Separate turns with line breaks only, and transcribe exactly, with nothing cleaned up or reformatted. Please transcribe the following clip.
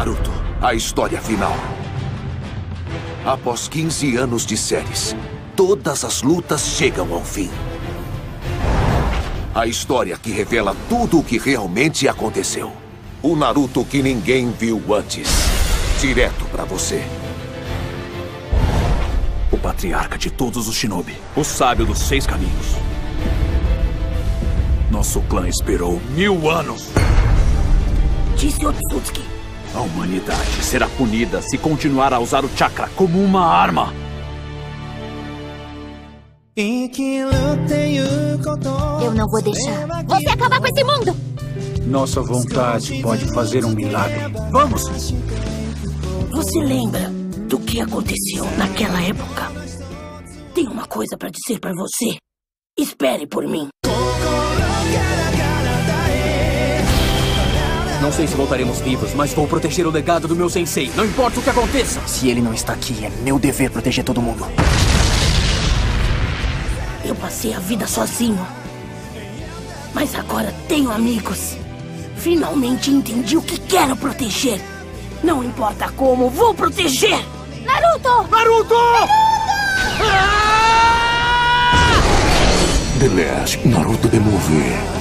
Naruto, a história final. Após quinze anos de séries, todas as lutas chegam ao fim. A história que revela tudo o que realmente aconteceu. O Naruto que ninguém viu antes. Direto pra você.
O patriarca de todos os shinobi. O sábio dos seis caminhos. Nosso clã esperou mil anos.
Disse Otsutsuki.
A humanidade será punida se continuar a usar o chakra como uma arma.
Eu não vou deixar você acabar com esse mundo!
Nossa vontade pode fazer um milagre.
Vamos!
Você lembra do que aconteceu naquela época? Tenho uma coisa pra dizer pra você. Espere por mim.
Não sei se voltaremos vivos, mas vou proteger o legado do meu sensei. Não importa o que aconteça.
Se ele não está aqui, é meu dever proteger todo mundo.
Eu passei a vida sozinho. Mas agora tenho amigos. Finalmente entendi o que quero proteger. Não importa como, vou proteger!
Naruto!
Naruto!
The Last Naruto The Movie.